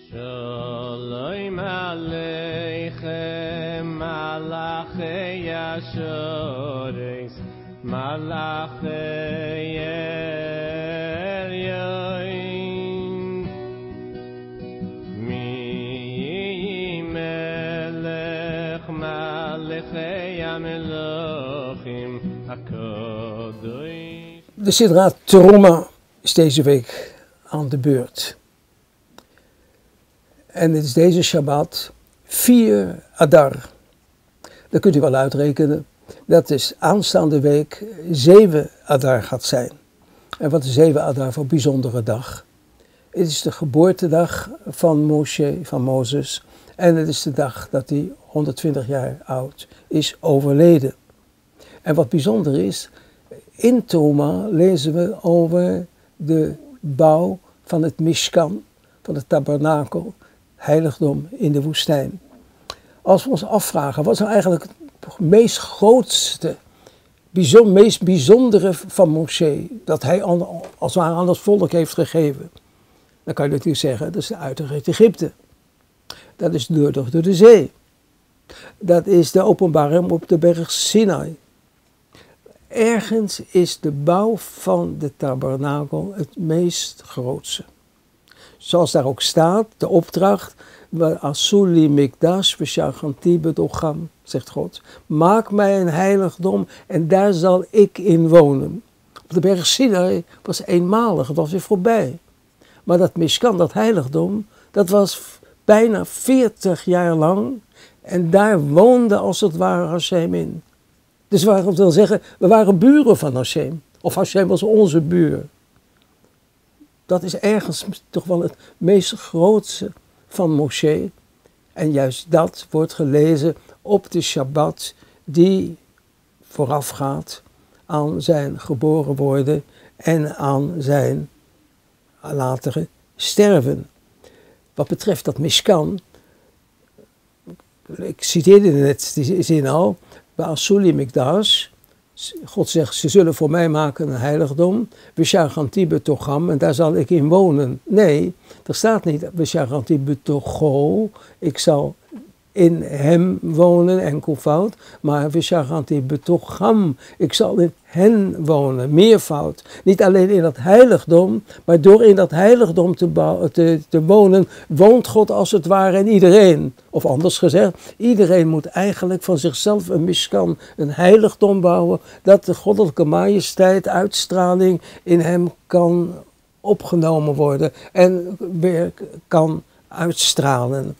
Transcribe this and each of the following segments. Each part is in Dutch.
Shalom Aleichem Malachei Yashoris Malachei Elyoin Mi Melech Malachei Amelochim HaKadosh. De Sidra Teruma is deze week aan de beurt. En het is deze Shabbat 4 Adar. Dat kunt u wel uitrekenen. Dat is aanstaande week 7 Adar gaat zijn. En wat is 7 Adar voor een bijzondere dag? Het is de geboortedag van Moshe, van Mozes. En het is de dag dat hij 120 jaar oud is overleden. En wat bijzonder is, in Teruma lezen we over de bouw van het Mishkan, van het tabernakel, heiligdom in de woestijn. Als we ons afvragen, wat is nou eigenlijk het meest grootste, meest bijzondere van Moshe, dat hij als het ware aan het volk heeft gegeven? Dan kan je natuurlijk zeggen, dat is de uittocht uit Egypte. Dat is de doortocht door de zee. Dat is de openbaring op de berg Sinai. Ergens is de bouw van de tabernakel het meest grootste. Zoals daar ook staat, de opdracht, Asuli mikdash v'shachanti bedocham, zegt God. Maak mij een heiligdom en daar zal ik in wonen. Op de berg Sinai was eenmalig, het was weer voorbij. Maar dat Mishkan, dat heiligdom, dat was bijna 40 jaar lang. En daar woonde als het ware Hashem in. Dus dat wil zeggen, we waren buren van Hashem. Of Hashem was onze buur. Dat is ergens toch wel het meest grootste van Moshe. En juist dat wordt gelezen op de Shabbat die voorafgaat aan zijn geboren worden en aan zijn latere sterven. Wat betreft dat Mishkan, ik citeerde net die zin al, bij Asuli mikdash. God zegt, ze zullen voor mij maken een heiligdom. V'shachanti betocham, en daar zal ik in wonen. Nee, er staat niet v'shachanti betocho, ik zal in hem wonen, enkelvoud. Maar v'shachanti betocham, ik zal in hen wonen, meervoud. Niet alleen in dat heiligdom, maar door in dat heiligdom te wonen, woont God als het ware in iedereen. Of anders gezegd, iedereen moet eigenlijk van zichzelf een mishkan, een heiligdom bouwen, dat de goddelijke majesteit, uitstraling in hem kan opgenomen worden en weer kan uitstralen.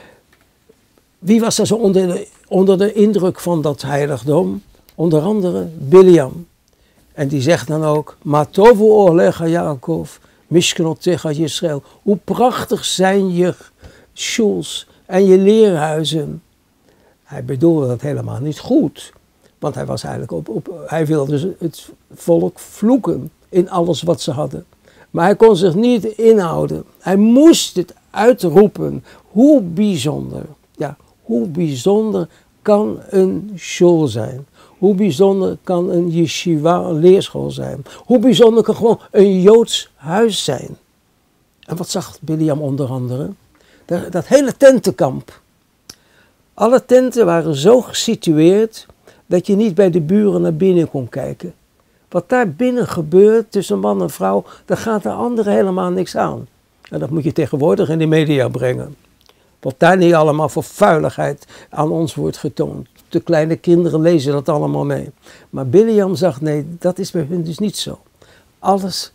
Wie was er zo onder de indruk van dat heiligdom? Onder andere Biliam. En die zegt dan ook, Matovu Olecha Yaakov, Mishkanotecha Yisrael. Hoe prachtig zijn je shuls en je leerhuizen. Hij bedoelde dat helemaal niet goed. Want hij was eigenlijk hij wilde het volk vloeken in alles wat ze hadden. Maar hij kon zich niet inhouden. Hij moest het uitroepen. Hoe bijzonder. Ja, hoe bijzonder kan een shul zijn? Hoe bijzonder kan een yeshiva, een leerschool zijn? Hoe bijzonder kan gewoon een Joods huis zijn? En wat zag Biliam onder andere? Dat hele tentenkamp. Alle tenten waren zo gesitueerd dat je niet bij de buren naar binnen kon kijken. Wat daar binnen gebeurt tussen man en vrouw, daar gaat de andere helemaal niks aan. En dat moet je tegenwoordig in de media brengen. Wat daar niet allemaal voor vuiligheid aan ons wordt getoond. De kleine kinderen lezen dat allemaal mee. Maar Biliam zag, nee, dat is bij hun dus niet zo. Alles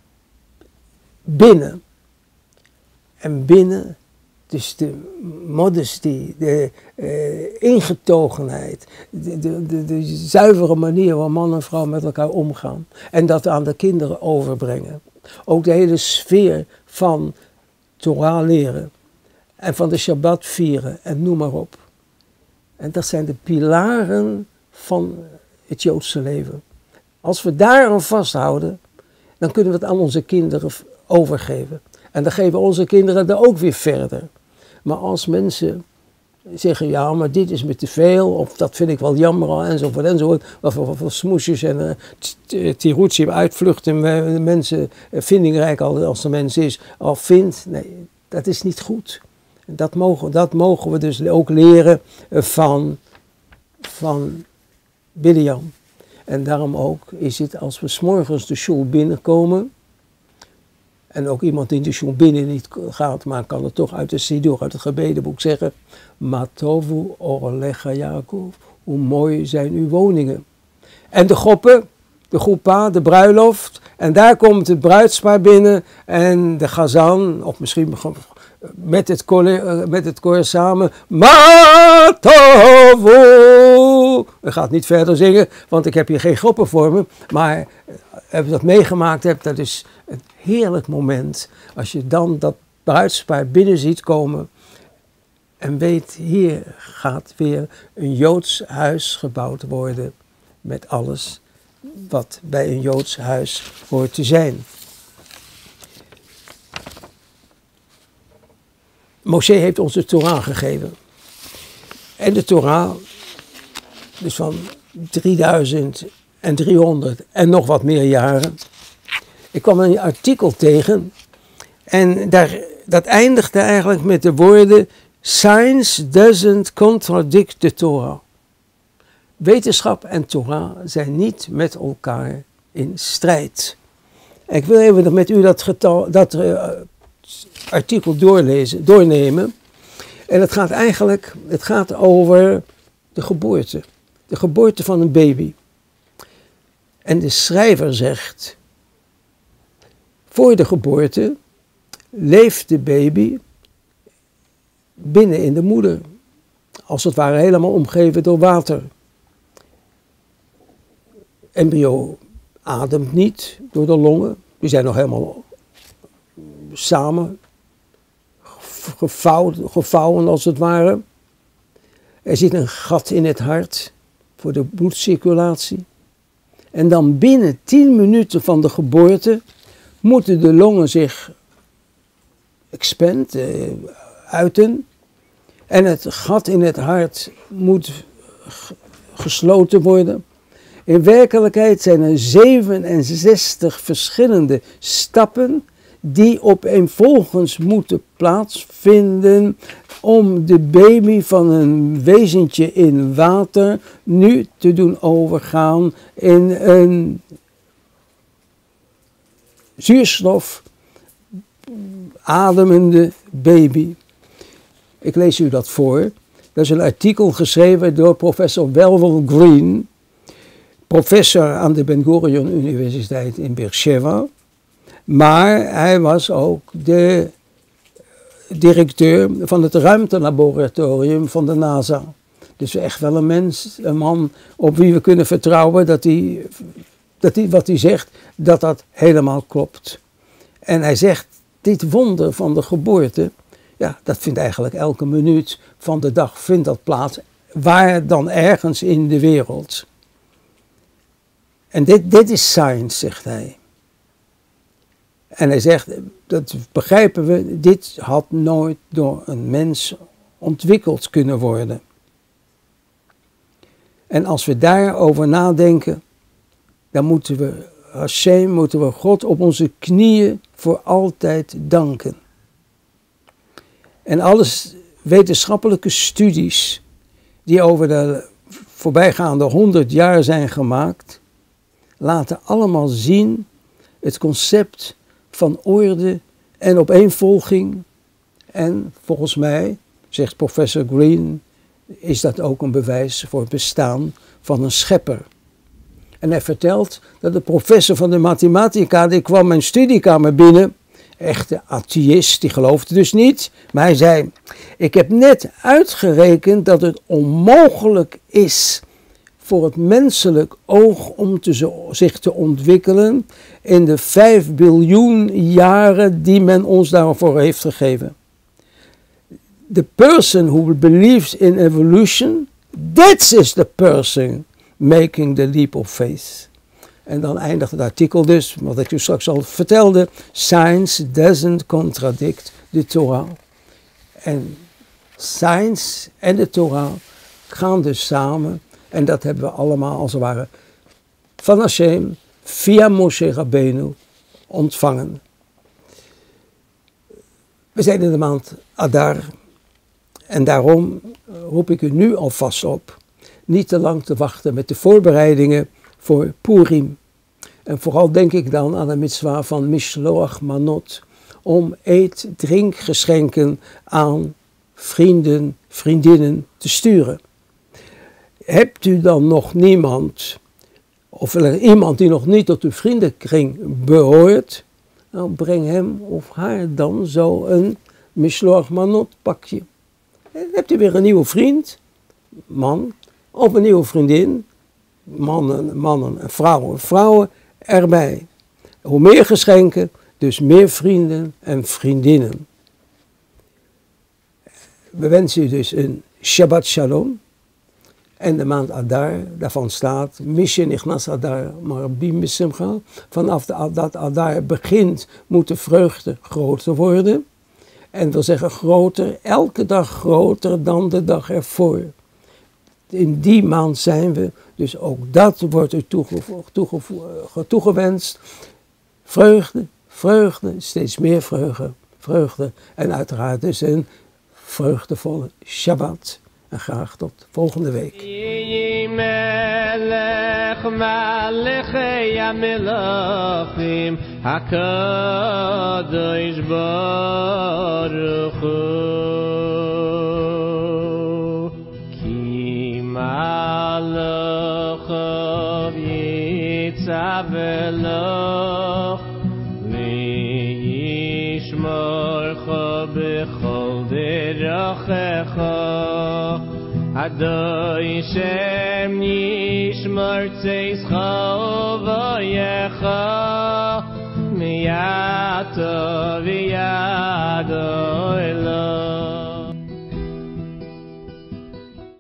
binnen. En binnen, dus de modesty, de ingetogenheid, de zuivere manier waar man en vrouw met elkaar omgaan. En dat aan de kinderen overbrengen. Ook de hele sfeer van Torah leren. En van de Shabbat vieren en noem maar op. En dat zijn de pilaren van het Joodse leven. Als we daaraan vasthouden, dan kunnen we het aan onze kinderen overgeven. En dan geven onze kinderen er ook weer verder. Maar als mensen zeggen, ja, maar dit is me te veel, of dat vind ik wel jammer, enzovoort, enzovoort. Wat voor smoesjes en tiroetsie uitvluchten mensen vindingrijk als de mens is, al vindt. Nee, Dat is niet goed. Dat mogen we dus ook leren van Bileam. En daarom ook is het als we 's morgens de shul binnenkomen, en ook iemand die de shul binnen niet gaat, maar kan het toch uit de Sidur, uit het gebedenboek zeggen, Matovu Orlecha Yaakov, hoe mooi zijn uw woningen. En de goppen, de goepa, de bruiloft, en daar komt het bruidspaar binnen en de gazan, of misschien met het koor samen, Matovu. Ik ga het niet verder zingen, want ik heb hier geen groppen voor me, maar als je dat meegemaakt hebt, dat is een heerlijk moment. Als je dan dat bruidspaar binnen ziet komen en weet, hier gaat weer een Joods huis gebouwd worden met alles wat bij een Joods huis hoort te zijn. Moshe heeft ons de Torah gegeven. En de Torah, dus van 3300 en nog wat meer jaren. Ik kwam een artikel tegen en dat eindigde eigenlijk met de woorden Science doesn't contradict the Torah. Wetenschap en Torah zijn niet met elkaar in strijd. En ik wil even met u dat artikel doornemen. En het gaat over de geboorte. De geboorte van een baby. En de schrijver zegt, voor de geboorte leeft de baby binnen in de moeder. Als het ware helemaal omgeven door water. Embryo ademt niet door de longen. Die zijn nog helemaal samen gevouwen als het ware. Er zit een gat in het hart voor de bloedcirculatie. En dan binnen 10 minuten van de geboorte moeten de longen zich uiten. En het gat in het hart moet gesloten worden. In werkelijkheid zijn er 67 verschillende stappen die opeenvolgens moeten plaatsvinden om de baby van een wezentje in water nu te doen overgaan in een zuurstof ademende baby. Ik lees u dat voor. Dat is een artikel geschreven door professor Welwel Green, professor aan de Ben Gurion Universiteit in Beersheva. Maar hij was ook de directeur van het ruimtelaboratorium van de NASA. Dus echt wel een man op wie we kunnen vertrouwen dat hij wat hij zegt, dat helemaal klopt. En hij zegt, dit wonder van de geboorte, ja, dat vindt eigenlijk elke minuut van de dag vindt dat plaats, waar dan ergens in de wereld. En dit is science, zegt hij. En hij zegt, dat begrijpen we, dit had nooit door een mens ontwikkeld kunnen worden. En als we daarover nadenken, dan moeten we God op onze knieën voor altijd danken. En alle wetenschappelijke studies die over de voorbijgaande 100 jaar zijn gemaakt, laten allemaal zien het concept van orde en opeenvolging. En volgens mij, zegt professor Green, is dat ook een bewijs voor het bestaan van een schepper. En hij vertelt dat de professor van de mathematica, die kwam mijn studiekamer binnen, echte atheïst, die geloofde dus niet, maar hij zei, ik heb net uitgerekend dat het onmogelijk is voor het menselijk oog om zich te ontwikkelen in de 5 biljoen jaren die men ons daarvoor heeft gegeven. The person who believes in evolution, that is the person making the leap of faith. En dan eindigt het artikel dus, wat ik u straks al vertelde, science doesn't contradict the Torah. En science en de Torah gaan dus samen. En dat hebben we allemaal als het ware van Hashem via Moshe Rabbeinu ontvangen. We zijn in de maand Adar en daarom roep ik u nu alvast op niet te lang te wachten met de voorbereidingen voor Purim. En vooral denk ik dan aan de mitzwa van Mishloach Manot, om drinkgeschenken aan vrienden, vriendinnen te sturen. Hebt u dan nog niemand, of er iemand die nog niet tot uw vriendenkring behoort, dan breng hem of haar dan zo een Mishloach Manot pakje. Hebt u weer een nieuwe vriend, man, of een nieuwe vriendin, mannen en vrouwen erbij. Hoe meer geschenken, dus meer vrienden en vriendinnen. We wensen u dus een Shabbat Shalom. En de maand Adar, daarvan staat, Mishen Ichnas Adar Marbim Besimcha. Vanaf dat Adar begint, moet de vreugde groter worden. En wil zeggen groter, elke dag groter dan de dag ervoor. In die maand zijn we, dus ook dat wordt u toegewenst. Vreugde, vreugde, steeds meer vreugde. En uiteraard dus een vreugdevolle Shabbat. En graag tot volgende week. Adoi Shem Nishmar Tzeischa Uvayecha Miyato V'yado Elo